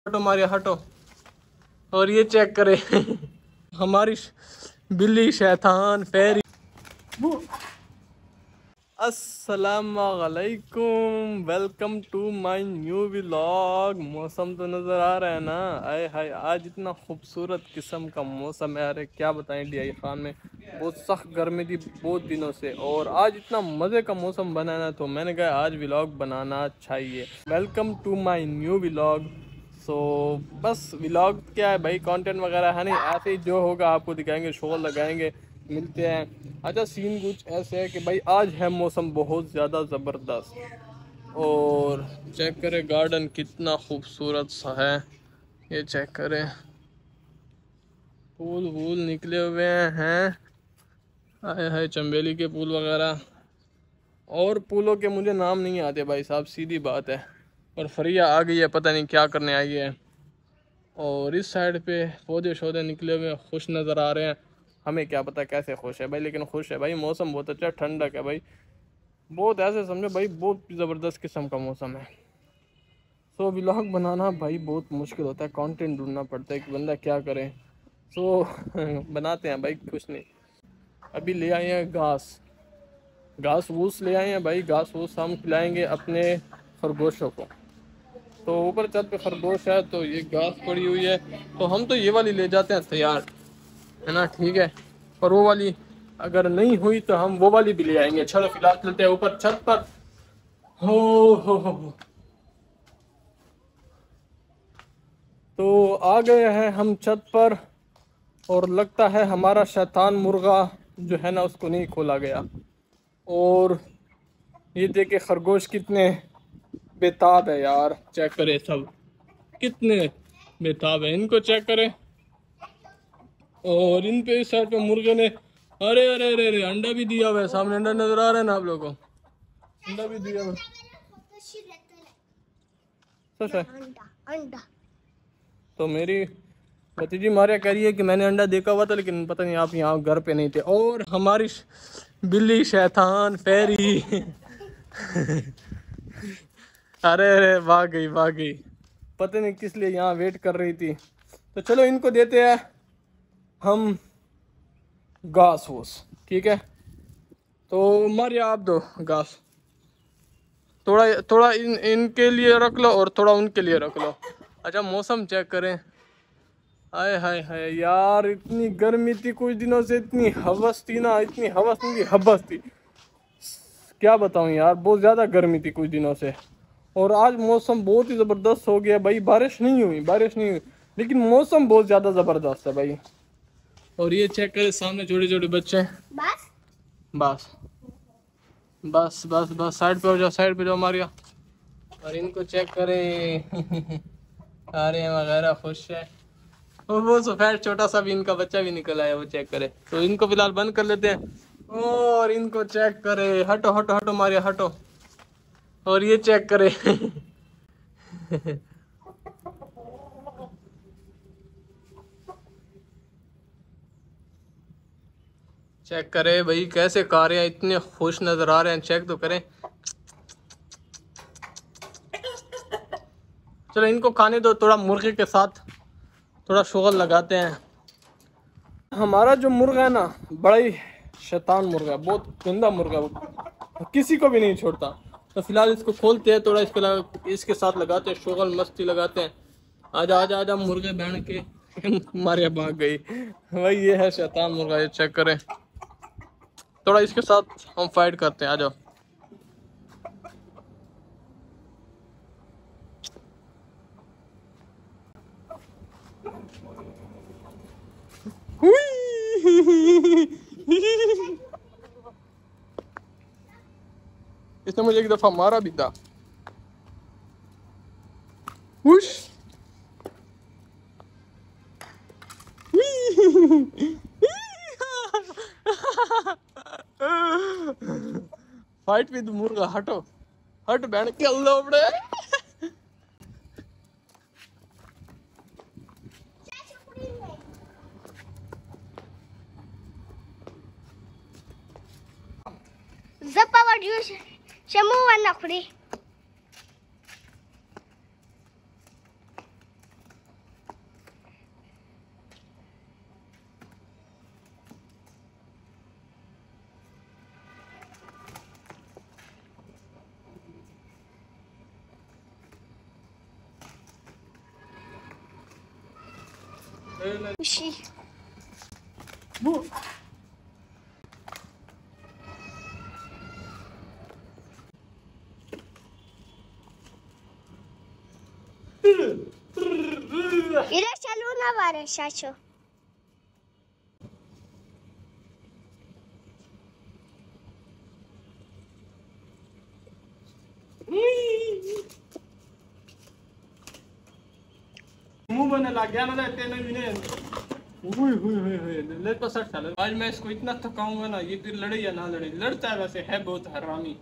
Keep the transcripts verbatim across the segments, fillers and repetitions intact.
हटो मारिया हटो। और ये चेक करे हमारी बिल्ली शैतान फेरी। अस्सलामुअलैकुम, welcome to my new vlog. मौसम तो नज़र आ रहा है ना, आए हाय आज इतना खूबसूरत किस्म का मौसम है। अरे क्या बताएं, डी आई खान में बहुत सख्त गर्मी थी बहुत दिनों से, और आज इतना मज़े का मौसम बना ना, तो मैंने कहा आज व्लॉग बनाना चाहिए। Welcome to my new vlog. So so, बस व्लॉग क्या है भाई, कंटेंट वगैरह है नहीं, ऐसे ही जो होगा आपको दिखाएंगे, शो लगाएंगे, मिलते हैं। अच्छा सीन कुछ ऐसे है कि भाई आज है मौसम बहुत ज़्यादा ज़बरदस्त, और चेक करें गार्डन कितना खूबसूरत सा है। ये चेक करें, फूल वूल निकले हुए हैं, आए हाय चंबेली के फूल वगैरह। और फूलों के मुझे नाम नहीं आते भाई साहब, सीधी बात है। और फरिया आ गई है, पता नहीं क्या करने आई है। और इस साइड पे पौधे शौधे निकले हुए खुश नज़र आ रहे हैं। हमें क्या पता कैसे खुश है भाई, लेकिन खुश है भाई। मौसम बहुत अच्छा ठंडक है भाई, बहुत ऐसे समझो भाई, बहुत ज़बरदस्त किस्म का मौसम है। सो so, व्लॉग बनाना भाई बहुत मुश्किल होता है, कंटेंट ढूंढना पड़ता है कि बंदा क्या करे। सो so, बनाते हैं भाई, कुछ नहीं। अभी ले आए हैं घास घास वूस ले आए हैं भाई, घास वूस हम खिलाएंगे अपने खरगोशों को। तो ऊपर छत पे खरगोश है, तो ये घास पड़ी हुई है, तो हम तो ये वाली ले जाते हैं तैयार, है ना, ठीक है। और वो वाली अगर नहीं हुई तो हम वो वाली भी ले आएंगे। चलो फिलहाल चलते हैं ऊपर छत पर। हो हो हो हो। तो आ गए हैं हम छत पर, और लगता है हमारा शैतान मुर्गा जो है ना उसको नहीं खोला गया। और ये देखे खरगोश कितने बेताब है यार, चेक करें सब कितने बेताब है, इनको चेक करें। और इन पे इस साइड पे मुर्गे ने, अरे अरे अरे अरे अंडा भी दिया हुआ है, सामने अंडा नजर आ रहा है ना आप लोगों को, अंडा भी दिया हुआ है। तो मेरी भतीजी मारिया कह रही है कि मैंने अंडा देखा हुआ था, लेकिन पता नहीं आप यहाँ घर पे नहीं थे। और हमारी बिल्ली शैतान फेरी अरे अरे भाग गई भाग गई, पता नहीं किस लिए यहाँ वेट कर रही थी। तो चलो इनको देते हैं हम घास फूस, ठीक है। तो मारिया आप दो घास, थोड़ा थोड़ा इन इनके लिए रख लो और थोड़ा उनके लिए रख लो। अच्छा मौसम चेक करें, हाय हाय हाय यार, इतनी गर्मी थी कुछ दिनों से, इतनी हवस थी ना, इतनी हवस नहीं थी, हवस थी, क्या बताऊं यार, बहुत ज़्यादा गर्मी थी कुछ दिनों से। और आज मौसम बहुत ही ज़बरदस्त हो गया भाई, बारिश नहीं हुई बारिश नहीं हुई लेकिन मौसम बहुत ज़्यादा ज़बरदस्त है भाई। और ये चेक करें सामने छोटे छोटे बच्चे, बस बस बस बस बस साइड पे हो जाओ, साइड पे जाओ मारिया। और इनको चेक करें अरे वगैरह खुश है। और वो सफेद छोटा सा भी इनका बच्चा भी निकल आया, वो चेक करे। तो इनको फिलहाल बंद कर लेते हैं। और इनको चेक करे, हटो हटो हटो मारिया हटो। और ये चेक करे चेक करे भाई कैसे खा रहे हैं, इतने खुश नजर आ रहे हैं, चेक तो करें। चलो इनको खाने दो, थोड़ा मुर्गे के साथ थोड़ा शोगल लगाते हैं। हमारा जो मुर्गा है ना, बड़ा ही शैतान मुर्गा, बहुत गंदा मुर्गा, वो किसी को भी नहीं छोड़ता। तो फिलहाल इसको खोलते हैं, थोड़ा इसको लगा, इसके साथ लगाते हैं, शोगल मस्ती लगाते हैं। आजा आजा आजा मुर्गे बैठ के मारिया भाग गई भाई, ये है शैतान मुर्गा, ये चेक करें। थोड़ा इसके साथ हम फाइट करते हैं, आ जाओ। इसने मुझे एक दफा मारा भी था। फाइट विद मुर्गा, हटो हट बैठ के अल्लाह उबड़े। Zapa wajus semua anak free. खुशी इधर चलो ना वारे चाचो मुंह बने लग गया ना तेने भी ने हुई हुई हुई हुई ले तो सट साल आज मैं इसको इतना थकाऊंगा ना ये फिर लड़े या ना लड़े लड़ता है वैसे है बहुत हरामी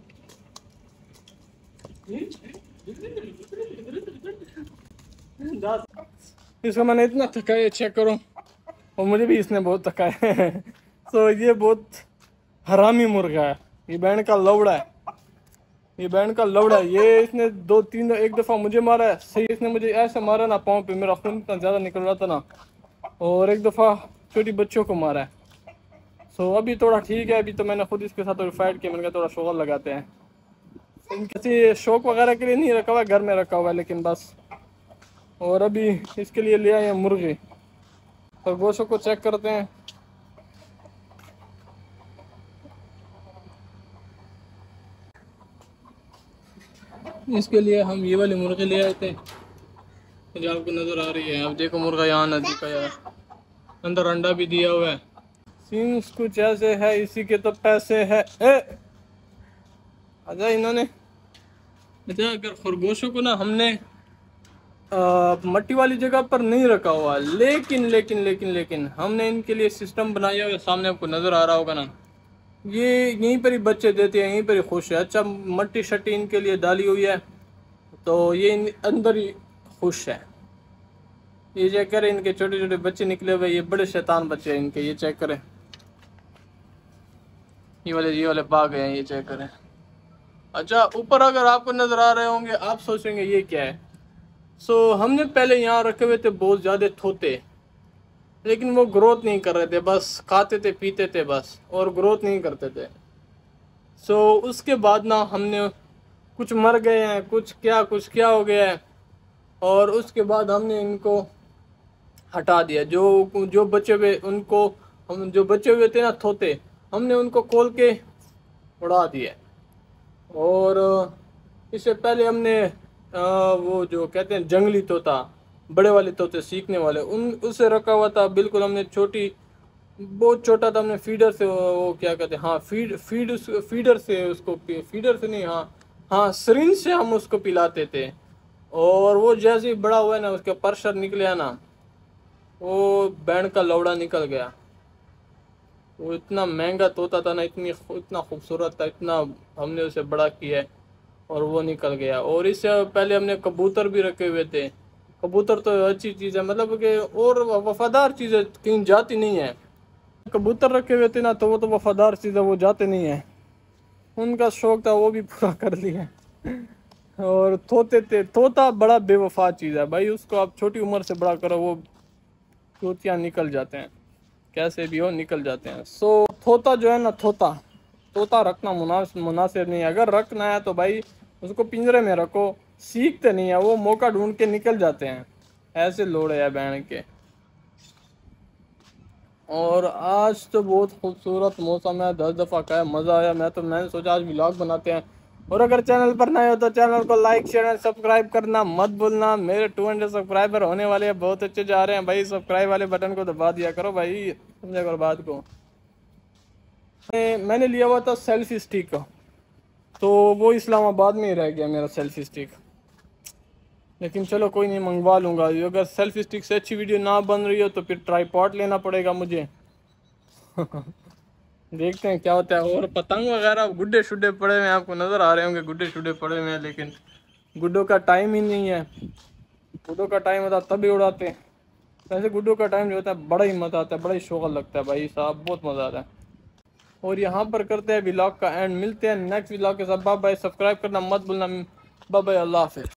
इसको मैंने इतना थकाया चेक करो और मुझे भी इसने बहुत थकाया है तो ये बहुत हरामी मुर्गा है ये बैंड का लौड़ा है ये बैंड का लौड़ा है ये इसने दो तीन एक दफ़ा मुझे मारा है सही इसने मुझे ऐसे मारा ना पाँव पे मेरा खून इतना ज़्यादा निकल रहा था ना और एक दफ़ा छोटी बच्चों को मारा है सो अभी थोड़ा ठीक है अभी तो मैंने खुद इसके साथ थोड़ी फाइट किया मैंने कहा थोड़ा शोर लगाते हैं किसी शौक वगैरह के लिए नहीं रखा हुआ घर में रखा हुआ है लेकिन बस और अभी इसके लिए ले आए मुर्गी और गोशों को चेक करते हैं इसके लिए हम ये वाले मुर्गे ले आए थे जो आपको नज़र आ रही है अब देखो मुर्गा यहाँ नज़दीक का यार अंदर अंडा भी दिया हुआ है सीन्स कुछ ऐसे है इसी के तो पैसे है ए अच्छा इन्होंने अच्छा अगर खरगोशों को ना हमने आ, मट्टी वाली जगह पर नहीं रखा हुआ लेकिन लेकिन लेकिन लेकिन हमने इनके लिए सिस्टम बनाया हुआ सामने आपको नज़र आ रहा होगा ना ये यहीं पर ही बच्चे देते हैं यहीं पर ही खुश है अच्छा मट्टी शट्टी इनके लिए डाली हुई है तो ये अंदर ही खुश है ये चेक करें इनके छोटे छोटे बच्चे निकले हुए ये बड़े शैतान बच्चे हैं इनके ये चेक करें ये वाले ये वाले भाग गए हैं ये चेक करें अच्छा ऊपर अगर आपको नज़र आ रहे होंगे आप सोचेंगे ये क्या है सो so, हमने पहले यहाँ रखे हुए थे बहुत ज़्यादा तोते लेकिन वो ग्रोथ नहीं कर रहे थे बस खाते थे पीते थे बस और ग्रोथ नहीं करते थे सो so, उसके बाद ना हमने कुछ मर गए हैं कुछ क्या कुछ क्या हो गया है और उसके बाद हमने इनको हटा दिया जो जो बचे हुए उनको हम जो बचे हुए थे ना तोते हमने उनको खोल के उड़ा दिया और इससे पहले हमने आ, वो जो कहते हैं जंगली तोता बड़े वाले तोते सीखने वाले उन उससे रखा हुआ था बिल्कुल हमने छोटी बहुत छोटा था हमने फीडर से वो, वो क्या कहते हैं हाँ फीड फीड उस फीडर से उसको फीडर से नहीं हाँ हाँ सिरिंज से हम उसको पिलाते थे और वो जैसे ही बड़ा हुआ ना उसका परशर निकले ना वो बैंड का लौड़ा निकल गया वो इतना महंगा तोता था ना इतनी इतना खूबसूरत था इतना हमने उसे बड़ा किया और वो निकल गया और इससे पहले हमने कबूतर भी रखे हुए थे कबूतर तो अच्छी चीज़ है मतलब कि और वफादार चीज़ है कहीं जाती नहीं है कबूतर रखे हुए थे ना तो वो तो वफादार चीज़ है वो जाते नहीं है उनका शौक था वो भी पूरा कर लिया और तोते थे तोता बड़ा बेवफा चीज़ है भाई उसको आप छोटी उम्र से बड़ा करो वो तोतियाँ निकल जाते हैं कैसे भी हो निकल जाते हैं सो तोता जो है ना तोता तोता रखना मुनासिब मुनासिब नहीं है अगर रखना है तो भाई उसको पिंजरे में रखो सीखते नहीं है वो मौका ढूंढ के निकल जाते हैं ऐसे लोड़े है बैंड के और आज तो बहुत खूबसूरत मौसम है दस दफ़ा का है मज़ा आया मैं तो मैंने सोचा आज व्लॉग बनाते हैं और अगर चैनल पर नए हो तो चैनल को लाइक शेयर एंड सब्सक्राइब करना मत भूलना मेरे टू हंड्रेड सब्सक्राइबर होने वाले हैं बहुत अच्छे जा रहे हैं भाई सब्सक्राइब वाले बटन को दबा दिया करो भाई समझा करो बात को मैंने लिया हुआ था सेल्फी स्टिक तो वो इस्लामाबाद में ही रह गया मेरा सेल्फी स्टिक लेकिन चलो कोई नहीं मंगवा लूँगा अगर सेल्फी स्टिक से अच्छी वीडियो ना बन रही हो तो फिर ट्राईपॉड लेना पड़ेगा मुझे देखते हैं क्या होता है और पतंग वगैरह गुड्डे शुड्डे पड़े हुए हैं आपको नज़र आ रहे होंगे गुड्डे शुड्डे पड़े हुए हैं लेकिन गुड्डों का टाइम ही नहीं है गुड्डों का टाइम होता तभी उड़ाते हैं वैसे गुड्डों का टाइम जो होता है बड़ा ही मज़ा आता है बड़ा ही शौक लगता है भाई साहब बहुत मज़ा आता है और यहाँ पर करते हैं व्लॉग का एंड मिलते हैं नेक्स्ट व्लॉग के साथ बाय बाय सब्सक्राइब करना मत भूलना बाय बाय अल्लाह हाफिज़।